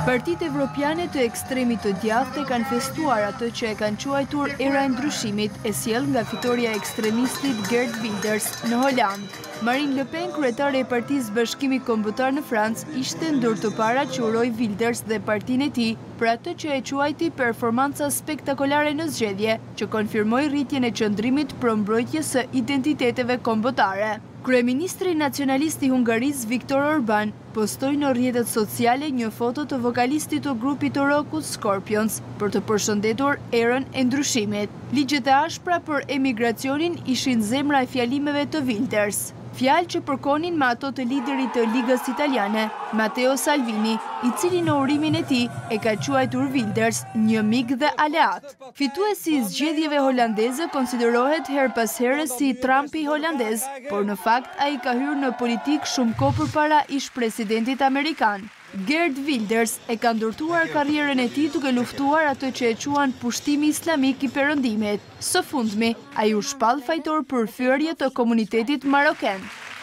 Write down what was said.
Partitë evropiane të ekstremit të djathtë kanë festuar atë që e kanë quajtur era e ndryshimit, e sjell nga fitoria e ekstremistit Geert Wilders në Holandë. Marine Le Pen, kryetare e Partisë Bashkimit Kombëtar në Francë, ishte ndër të parat që uroi Wilders dhe partinë e tij për atë që e quajti performanca spektakolare në zgjedhje, që konfirmoi rritjen e qëndrimit për mbrojtjes së identiteteve kombëtare. Kryeministri nacionalist i Hungarisë Viktor Orban postoi në rrjetet sociale një foto të vokalistit të grupit të rockut Scorpions për të përshëndetur erën e ndryshimit. Ligjet e ashpra për emigracionin ishin zemra e fjalimeve të Wilders. Fjalë që përkonin me ato të liderit të Ligës Italiane, Matteo Salvini, i cili në urimin e tij e ka quajtur Wilders një mik dhe aleat. Fituesi i zgjedhjeve holandeze konsiderohet her pas here si Trumpi holandez, por në fakt ai ka hyrë në politik shumë kohë përpara ish-presidentit amerikan. Geert Wilders e ka ndërtuar karrierën e tij duke luftuar atë që e quan pushtimi islamik i perëndimit. Së fundmi, ai u shpall fajtor për fyerje të komunitetit maroken.